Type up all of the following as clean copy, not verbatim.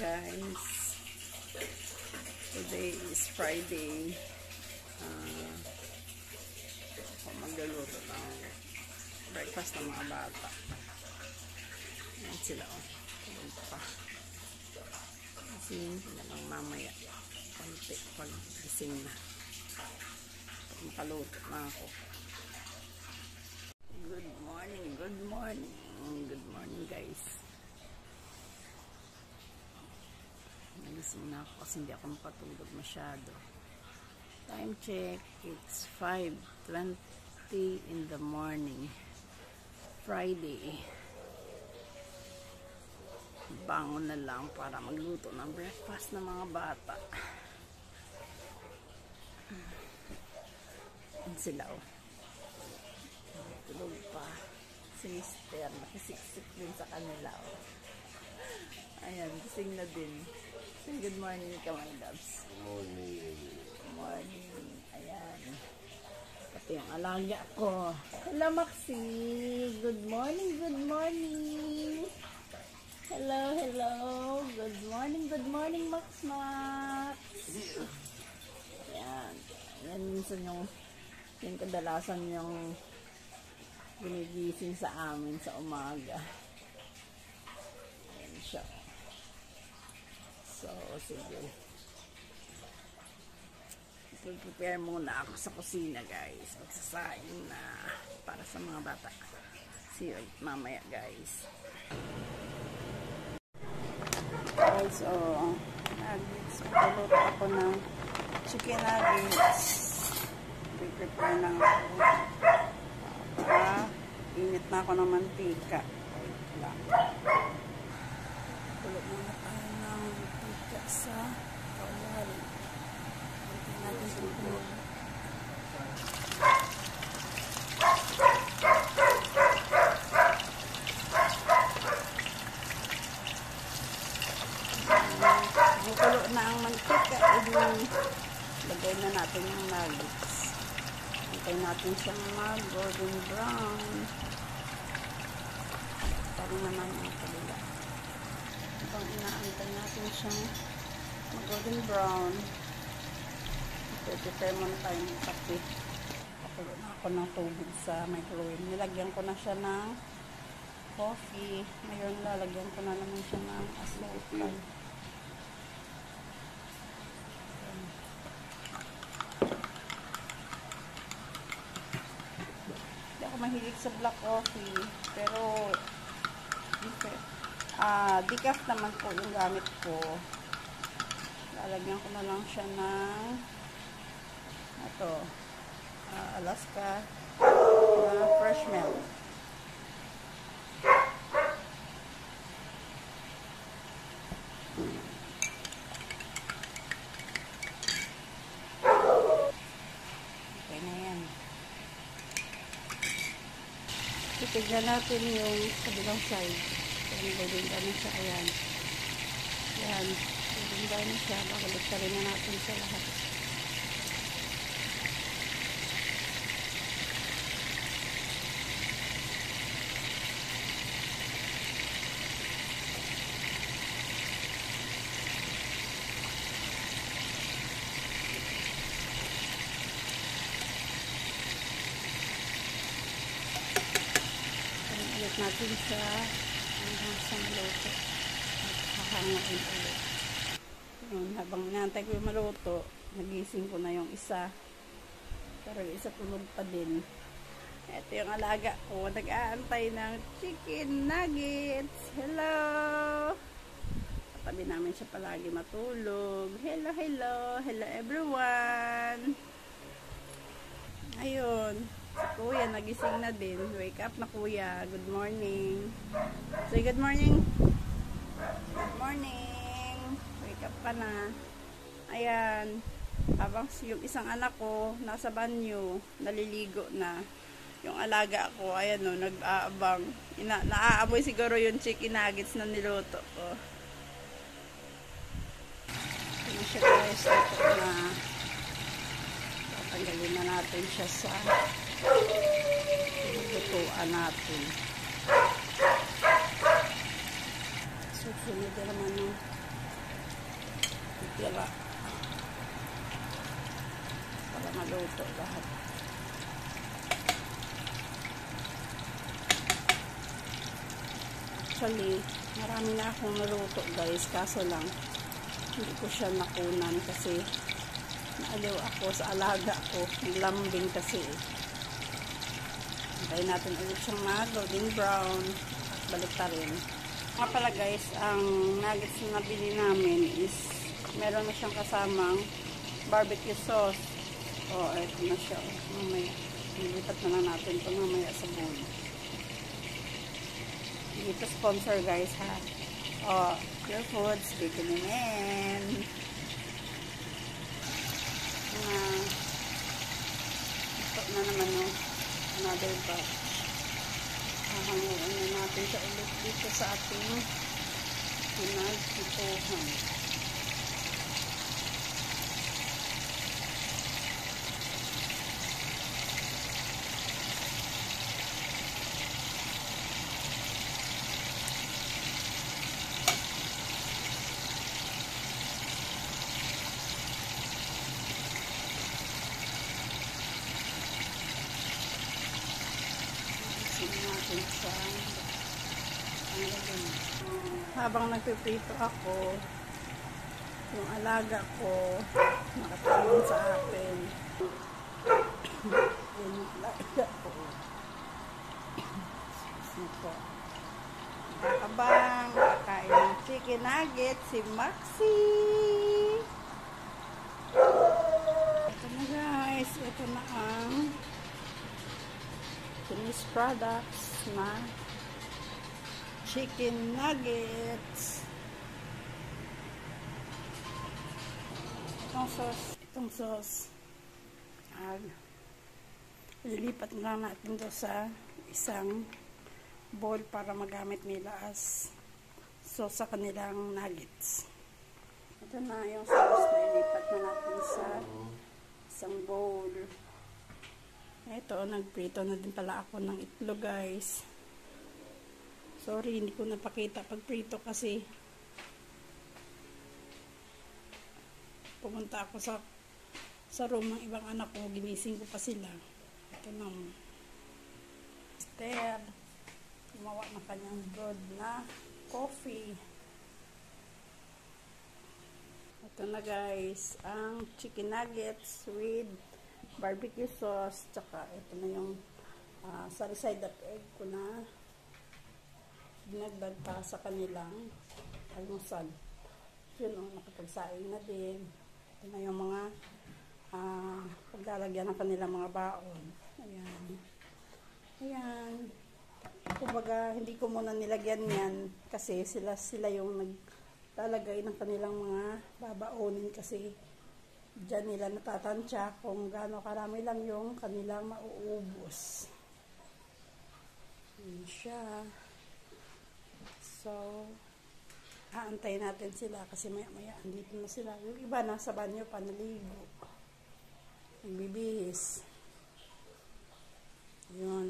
guys. Today is Friday. Ako magluluto ng breakfast ng mga bata. Ayan sila o. Tulog pa. Gisingin sila lang mamaya. Konti pag gising na. Paluto na ako. Good morning, good morning. Good morning guys. Nagising na ako kasi hindi ako mapatulog masyado. Time check, it's 5:20 in the morning. Friday. Bangon na lang para magluto ng breakfast ng mga bata. Yan sila o. Tulog pa. Si Mister, nakisiksik din sa kanila o. Ayan, gising na din. Say good morning ka, my loves. Morning. Morning. Ayan. Pati yung alaga ko. Hello, Maxi. Good morning, good morning. Hello, hello. Good morning, Max Max. Ayan. Ayan minsan yung kadalasan yung ginigising sa amin sa umaga. Ayan siya. So, sige. Prepare muna ako sa kusina, guys. Magsasaing na para sa mga bata. See you mamaya, guys. Guys, so, nuggets. Magluto ako ng chicken nuggets. Prepare lang ako. Init na ako ng mantika. Wait lang. Tulog muna tayo ng mantika sa kawal. Ito natin tulog. Tulo na ang mantika. Lagay na natin yung nuggets. Antay natin siyang mag-golden brown. Parang naman ang kabila. Habang inaantay natin siyang mag-golden brown. Prepare muna tayo ng kape. Pakulo na ako ng tubig sa microwave. Nilagyan ko na siya ng coffee. Ngayon lalagyan ko na naman siya ng asukal. Mahilig sa black coffee, pero decaf naman po yung gamit ko. Lalagyan ko na lang siya ng Alaska fresh milk. Okay na yan. Titignan natin yung kabilang side. Ayan, golden brown na siya. Ayan. Ayan. Golden brown na siya. Bakalagtarin na natin sa lahat. Natin siya hanggang sa maluto at hahangain ulit. Habang naantay ko yung maluto, nagising ko na yung isa, pero yung isa tulog pa din. Ito yung alaga ko, nag-aantay ng chicken nuggets. Hello! Katabi namin siya palagi matulog. Hello, hello, hello everyone. Ayun, si Kuya nagising na din. Wake up na, Kuya. Good morning. Say good morning. Good morning. Wake up ka na. Ayan. Habang yung isang anak ko nasa banyo, naliligo na. Yung alaga ko, ayan o, nag-aabang. Naaaboy siguro yung chicken nuggets na niluto ko. Ito na siya, guys. Ito na. Tatanggalin na natin siya sa lutuan natin. Susunod na naman ng tira para maluto lahat. Actually, marami na akong naluto guys, kaso lang hindi ko siya nakunan kasi naaliw ako sa alaga ko, lambing kasi. Antayin natin ulit siyang mag-golden brown at balik ta rin. Nga pala guys, ang nuggets na nabili namin is meron na siyang kasamang barbecue sauce. Ito na siya. Mamaya, nilipat na lang natin ito mamaya sa bowl. Dito sponsor guys ha. Pure Foods, bigyan namin. Ito na naman yung another batch. Hahanguin na natin siya ulit dito sa ating pinagpipuhan. Habang nagpiprito ako, yung alaga ko nakatingin sa akin. Yung alaga ko. Nakabang kakain ng chicken nuggets si Maxi. Ito na guys, ito na ang finished products na chicken nuggets. Itong sauce lilipat lang natin to sa isang bowl para magamit nila as sauce sa kanilang nuggets. Ito na yung sauce na ilipat na natin sa isang bowl. Ito, nagprito na din pala ako ng itlog guys. Sorry, hindi ko napakita pagprito kasi pumunta ako sa room ng ibang anak ko, ginising ko pa sila. Ito na, Esther, gumawa ng kanyang good na coffee. Ito na guys, ang chicken nuggets with barbecue sauce, tsaka ito na yung side-side at egg ko na dinagdag pa sa kanilang almusal. Yun nakapagsaing na din. Ito na yung mga paglalagyan ng kanilang mga baon. Ayan. Ayan. Kumbaga, hindi ko muna nilagyan yan kasi sila yung naglalagay ng kanilang mga babaonin kasi dyan nila natatansya kung gaano karami lang yung kanilang mauubos. Ayan siya. So, aantayin natin sila kasi maya-maya andito na sila. Yung iba nasa banyo pa naligo. Nagbibihis. Yun.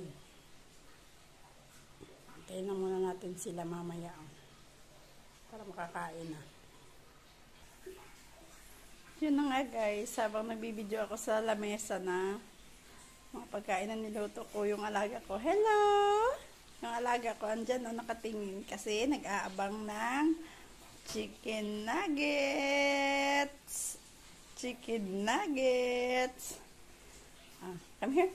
Antayin na muna natin sila mamaya para makakain na. Yun na nga guys, habang nagbibideo ako sa lamesa na mga pagkain na niluto ko, yung alaga ko, hello! Yung alaga ko, andyan nakatingin kasi nag-aabang ng chicken nuggets. Chicken nuggets. Come here.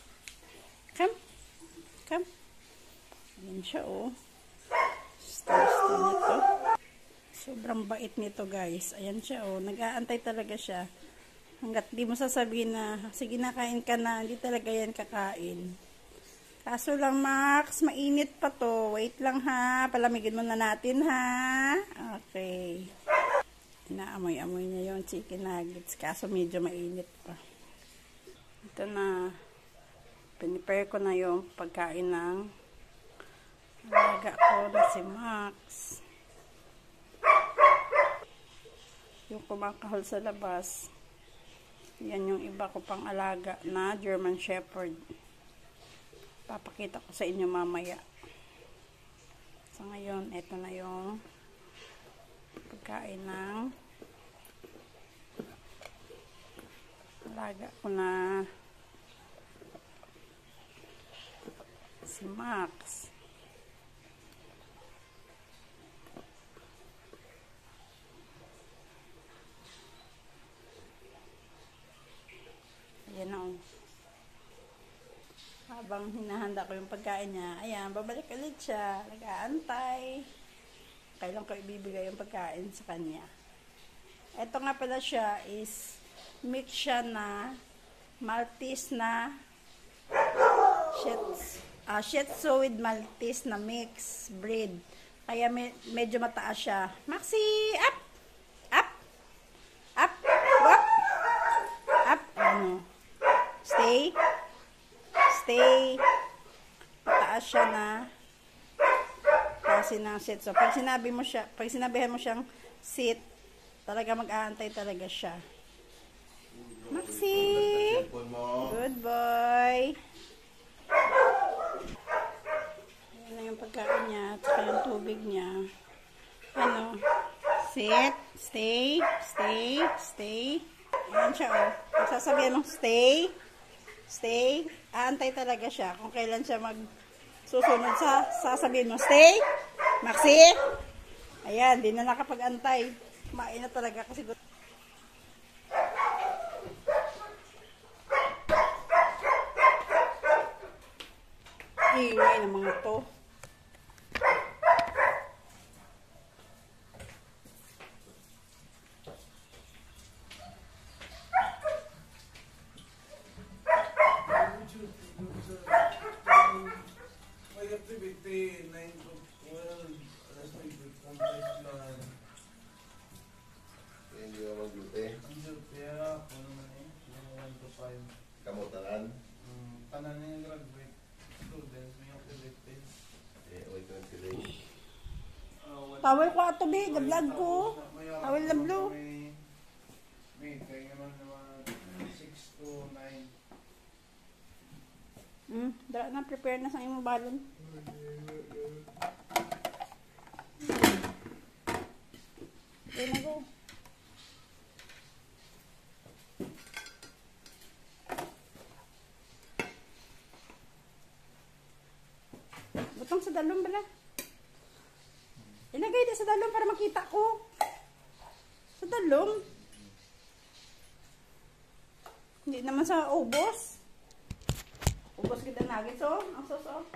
Come. Ayan siya Thirsty nito. Sobrang bait nito guys. Ayan siya nag-aantay talaga siya. Hanggat di mo sasabihin na, sige na kain ka na, hindi talaga yan kakain. Kaso lang Max, mainit pa to. Wait lang ha. Palamigin muna natin ha. Okay. Inaamoy-amoy niya yung chicken nuggets. Kaso medyo mainit pa. Ito na. Pinipare ko na yung pagkain ng alaga ko na si Max. Yung kumakahol sa labas. Yan yung iba ko pang alaga na German Shepherd. Papakita ko sa inyo mamaya. So ngayon, ito na yung pagkain ng Alaga ko na si Max. Ayan o. Habang hinahanda ko yung pagkain niya, ayan, babalik ulit siya. Nag-aantay. Kailan ko ibibigay yung pagkain sa kanya. Ito nga pala siya is mix siya na Maltese na Shih Tzu with Maltese na mix breed. Kaya medyo mataas siya. Maxi, up! Up! Up! Up! Up! Ano? Stay. Stay. Mataas siya na kasi ng sit. So, pag sinabihan mo siyang sit, talaga mag-aantay talaga siya. Maxi! Good boy! Yan na yung pagkain niya at saka yung tubig niya. Ano? Sit. Stay. Stay. Stay. Ayan siya, oh. Sasabihan mo, stay. Stay. Aantay talaga siya kung kailan siya susunod sa sasabihin mo, stay. Maxi. Ayan, di na nakapag-antay. Kumain na talaga kasi ingay ng mga to. May activity 9 to 12. Alas 9 complex lang. Hindi ka mag-duty? Ang duty, ako naman eh. 1 to 5. Kamutangan? Tanan na yung graduate students, may activities. Wait lang sila. Tawel ko ato, be. Gablag ko. Tawel na blue. May kaya naman 6 to 9. Dara na, prepare na sa imong balon. Okay na, go. Butang sa dalong bala. Ilagay din sa dalong para makita ko. Sa dalong. Hindi naman sa ubos. Ubos kita nuggets, oh. Ang sauce, oh.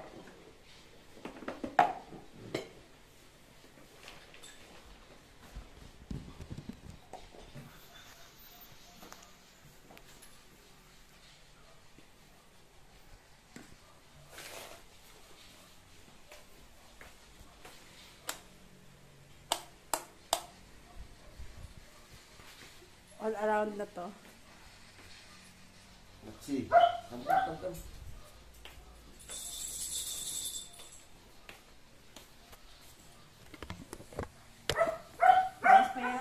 All around na to. Maxi, come. Yes, kaya.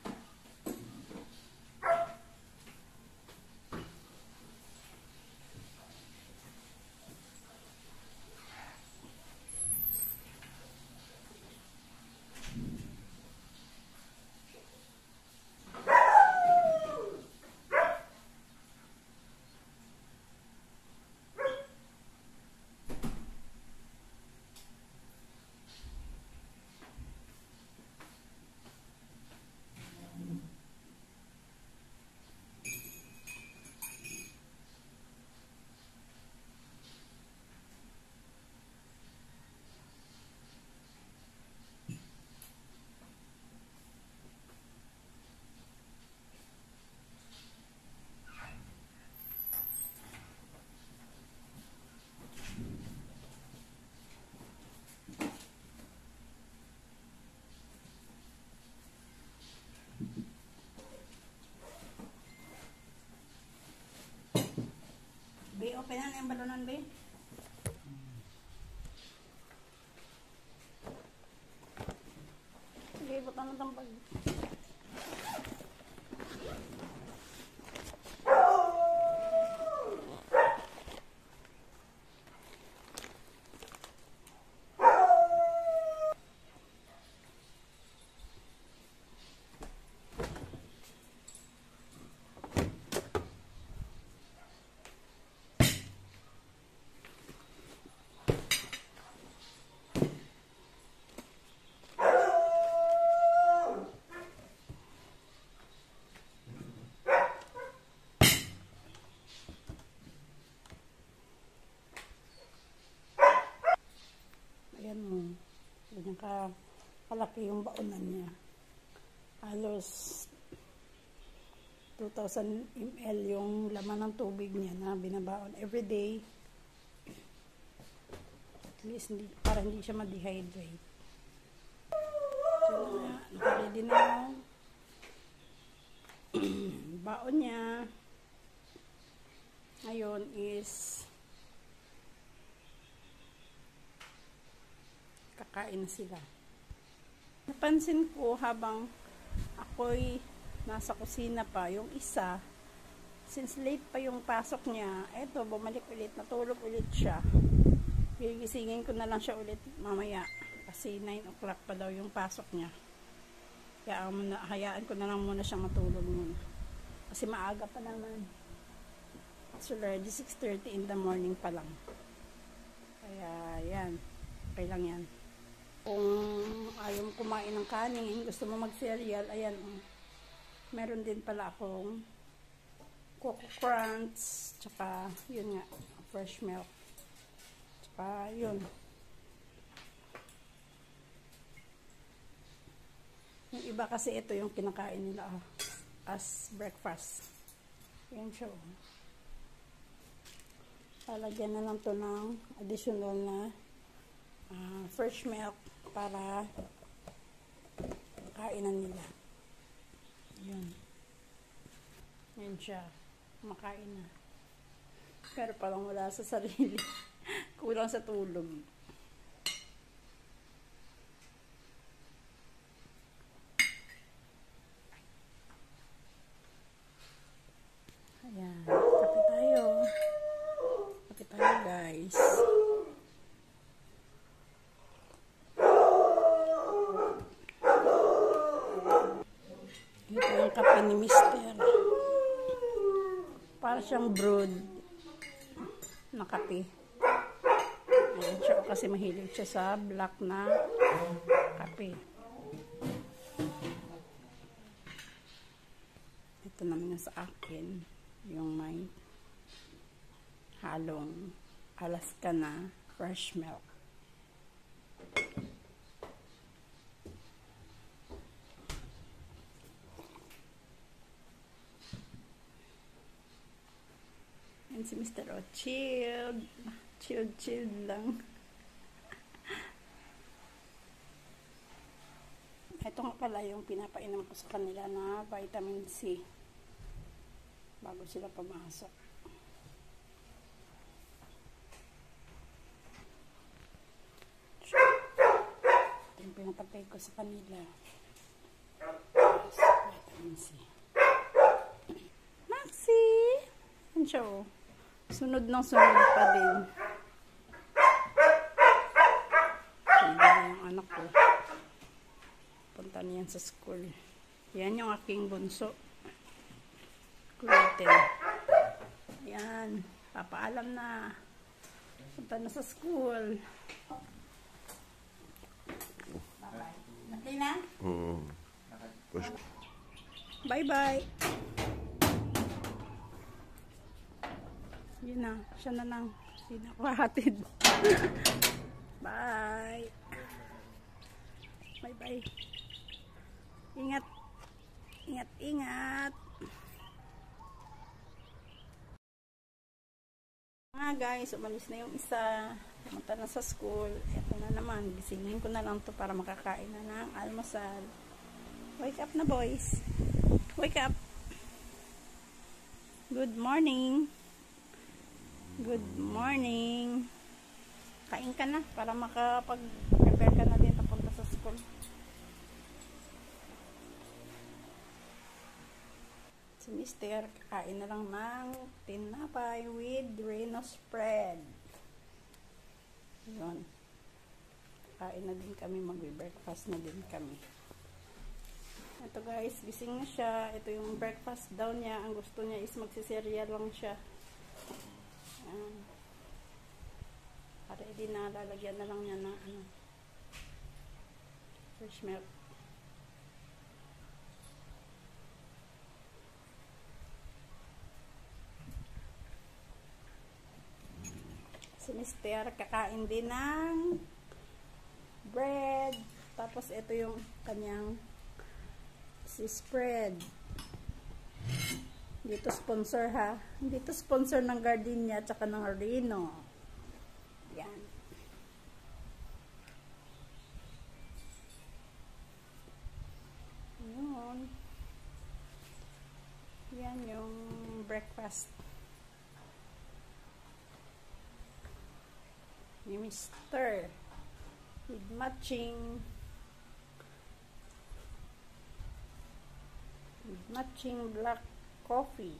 Be, open na yung balonan, be. Sige, butang mo itong pag... malaki yung baonan niya. Halos 2,000 ml yung laman ng tubig niya na binabaon everyday. At least para hindi siya ma-dehydrate. So na, nakaready na yung baon niya. Ngayon is kakain na sila. Napansin ko habang ako'y nasa kusina pa, yung isa, since late pa yung pasok niya, eto, bumalik ulit, natulog ulit siya. Gigisingin ko na lang siya ulit mamaya, kasi 9 o'clock pa daw yung pasok niya. Kaya hayaan ko na lang muna siyang matulog muna. Kasi maaga pa naman. It's already 6:30 in the morning pa lang. Kaya, yan. Okay lang yan. Kung ayaw mo kumain ng kanin, gusto mo mag-cereal, ayan, meron din pala akong Coco Crunch, tsaka, yun nga, fresh milk. Tsaka, yun. Yung iba kasi ito yung kinakain nila as breakfast. Yan siya. Lalagyan na lang to ng additional na fresh milk para kainan nila. Yun. Yan siya. Makain na. Pero parang wala sa sarili. Kulang sa tulog. Ayan. Kape tayo. Kape tayo, guys. Ito yung kape ni Mister. Para siyang brewed na kape. Ayan siya, kasi mahilig siya sa black na kape. Ito naman sa akin, yung may halong Alaska na fresh milk. Yan si Mr. O, chilled. Chilled lang. Ito nga pala yung pinapainom ko sa kanila na vitamin C bago sila pumasok. Ito yung pinapatay ko sa kanila. Vitamin C. Maxi! Yan siya, oh. Sunod ng sunod pa din. Hindi yung anak ko. Punta niyan sa school. Yan yung aking bunso. Grade 10. Yan. Papaalam na. Punta na sa school. Bye-bye. Matay na? Bye-bye. Yun na. Siya na lang. Hindi na ako hahatid. Bye. Bye-bye. Ingat. Ingat. Mga guys, umalis na yung isa. Pumunta na sa school. Ito na naman. Gisingin ko na lang to para makakain na ng almusal. Wake up na, boys. Wake up. Good morning. Good morning. Kain ka na para makapag-prepare ka na din papunta sa school. Si Mister, kakain na lang ng tinapay with Reno spread. Yun. Kain na din kami, magbe-breakfast na din kami. Ito guys, gising na siya. Ito yung breakfast daw niya. Ang gusto niya is magsicereal lang siya. Ayan. Ready na, lalagyan na lang niya ng fresh milk. Si Mister kakain din ng bread Tapos ito yung kanyang si spread. Dito sponsor ha. Dito sponsor ng Gardenia at saka ng Reno. Yan. Yun. Yan yung breakfast. Yung Mr. with matching black coffee.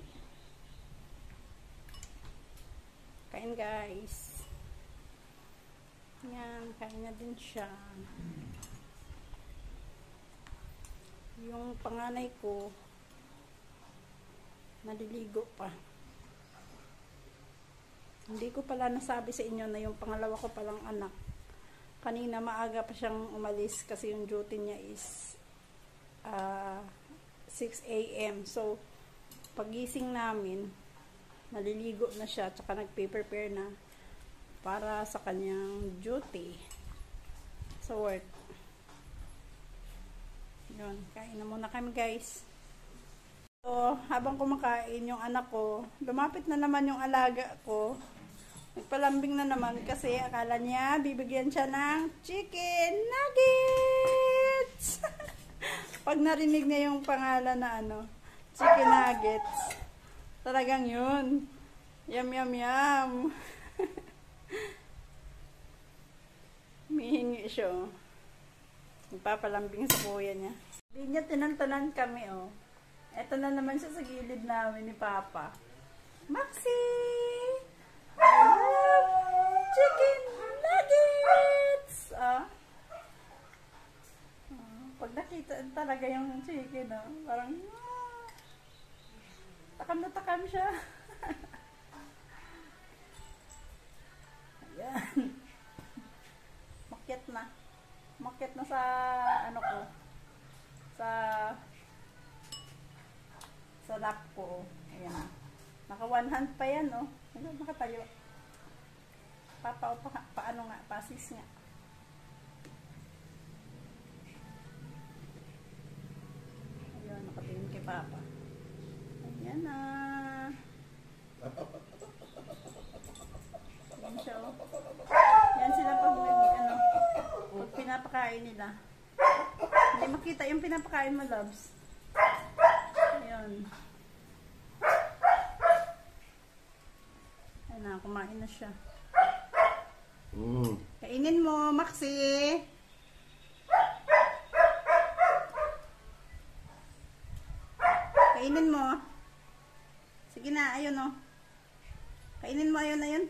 Kain guys. Yan, kain na din siya. Yung panganay ko naliligo pa. Hindi ko pala nasabi sa inyo na yung pangalawa ko palang anak, kanina maaga pa siyang umalis kasi yung duty niya is 6 AM. So, pagising namin, naliligo na siya, tsaka nagpe-prepare na para sa kanyang duty sa work. Yun, kain na muna kami guys. So, habang kumakain yung anak ko, lumapit na naman yung alaga ko. Nagpalambing na naman kasi akala niya bibigyan siya ng chicken nuggets. Pag narinig niya yung pangalan na chicken nuggets, talagang yun. Yum, yum, yum. Mihingi siya. Nagpapalambing sa kuya niya. Hindi niya tinantanan kami Eto na naman siya sa gilid namin ni Papa. Maxi! I love chicken nuggets! Pag nakita talaga yung chicken, parang takam na takam siya. Ayan. Makyat na sa ko. Sa lap ko. Ayan. Naka one hand pa yan, nakatayo. Paano nga, pasis nga. Ayan, nakatingin kay Papa. Ayan na. Ayan siya, Yan sila pag pag pinapakain nila. Hindi makita yung pinapakain mo, loves. Ayan. Ayan na, kumain na siya. Kainin mo, Maxi. Kainin mo. Sige na, ayun Kainin mo, ayun.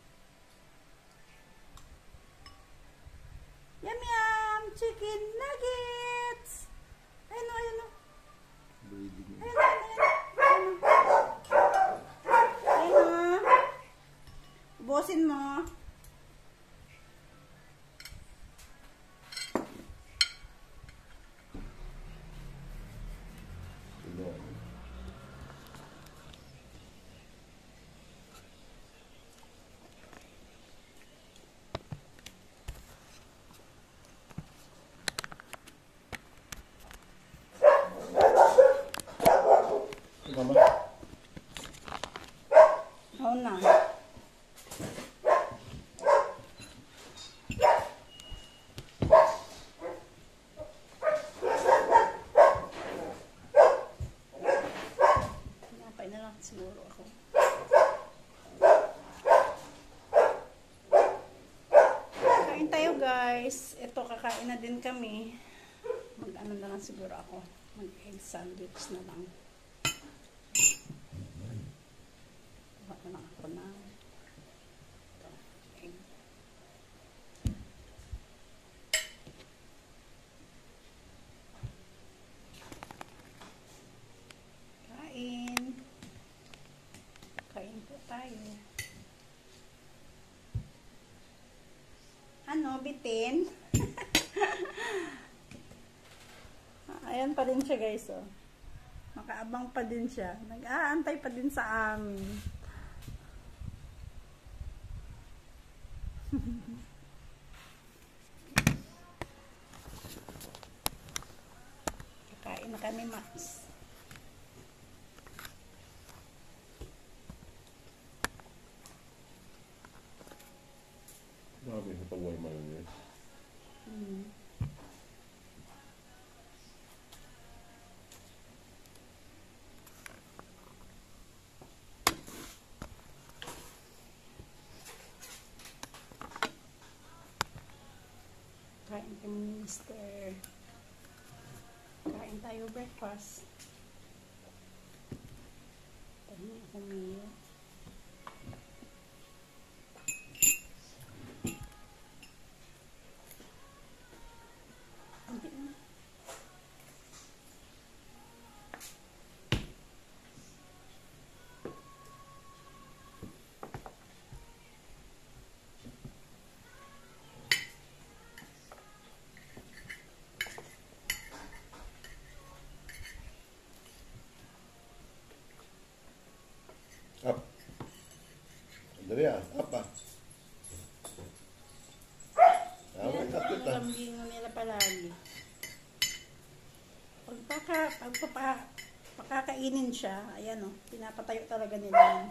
Yum, yum! Chicken nuggets! Ayun. Ayun. Ubusin mo. Oo na. Napay na lang siguro ako. Kain tayo guys. Ito, kakain na din kami. Mag-ano na lang siguro ako. Mag-egg sandwich na lang. Kuha na lang ako na egg. Kain po tayo. Bitin? Ayan pa rin siya guys, Makaabang pa din siya. Nag-aantay pa din sa amin. Kain na kami, Max. Marami sa pagway man yun. Kain kami ni Mister. Kain tayo breakfast. Tayo kumiyo. Up. Dali ah, up ah. Yan, Up ang kita. lambingon nila palagi. Pakakainin siya, ayan o, pinapatayo talaga nila yan.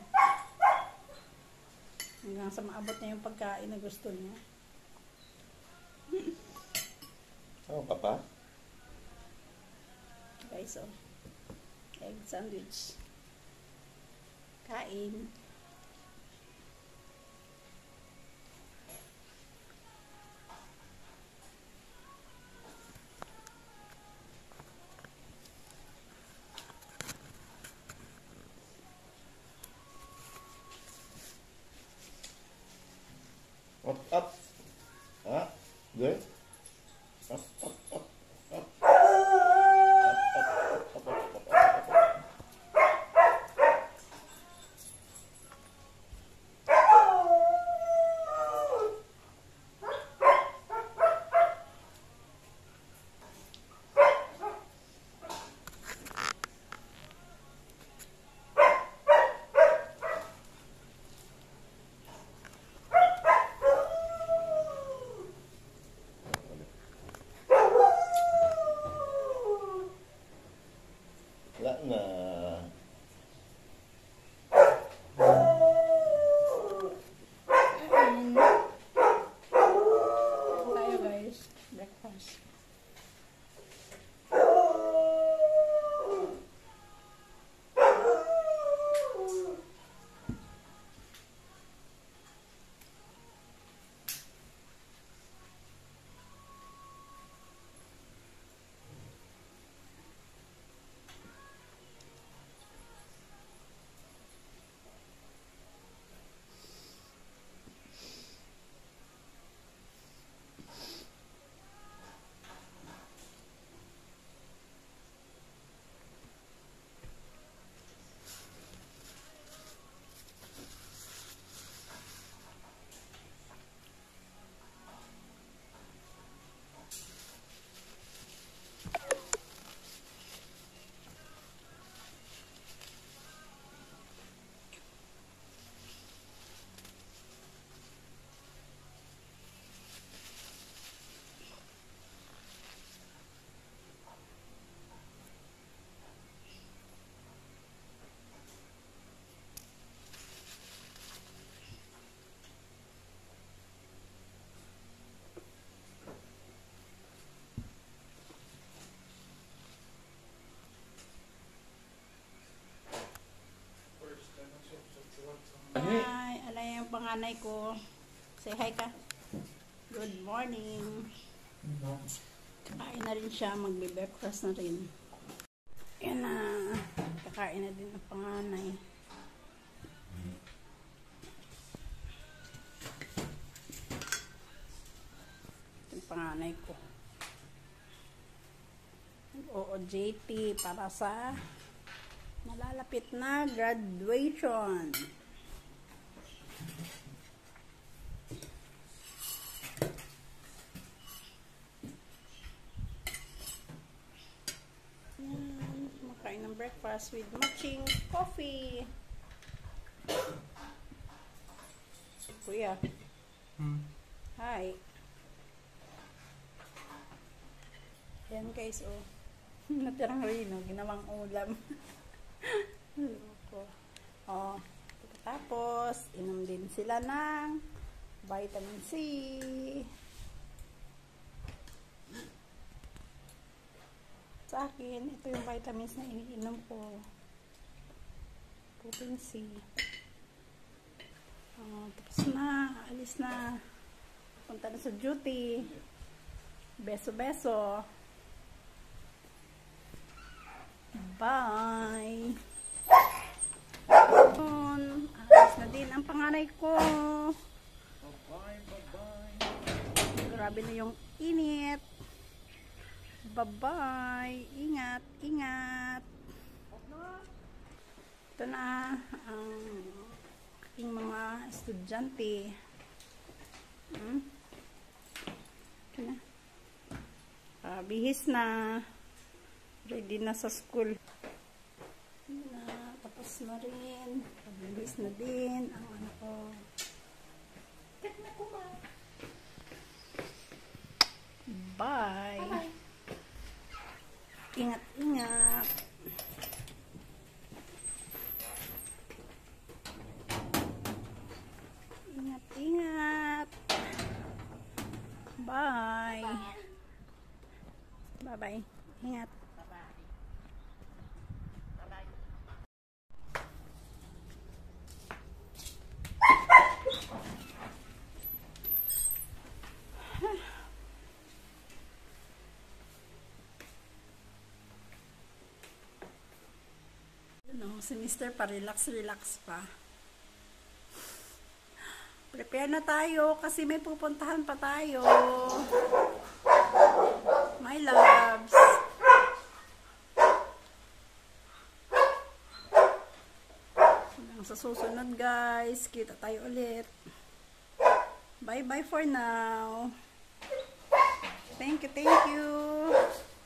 Hanggang sa maabot niya yung pagkain na gusto niya. Sama papa? Guys, oh. Egg sandwich. Kain. Up. Ah, good. Up. Wala na. Kain. Tayo guys. Breakfast. Hi, alay yung panganay ko. Say hi ka. Good morning. Kakain na rin siya, magbe-breakfast na rin. Yan na, kakain na din ang panganay. Ito yung panganay ko. OJT para sa nalalapit na graduation. Makain ng breakfast with matching coffee. Kuya. Hi. Ayan guys, oh. Natirang rino, ginawang ulam. Loko. Oh, tapos, inom din sila ng vitamin C. Sa akin, ito yung vitamins na iniinom ko. Protein C. Tapos na, alis na. Punta na sa duty. Beso-beso. Bye! Alis na din ang panganay ko. Grabe na yung init. Bye-bye. Ingat, ingat. Ito na ang aking mga estudyante. Ito na. Bihis na. Ready na sa school. Tapos na rin. Bihis na din ang ano ko. Bye. Bye. Ingat, ingat. Ingat, ingat. Bye. Bye-bye. Ingat. Si Mr. pa-relax pa. Prepare na tayo kasi may pupuntahan pa tayo. My loves. Hanggang sa susunod guys. Kita tayo ulit. Bye bye for now. Thank you, thank you.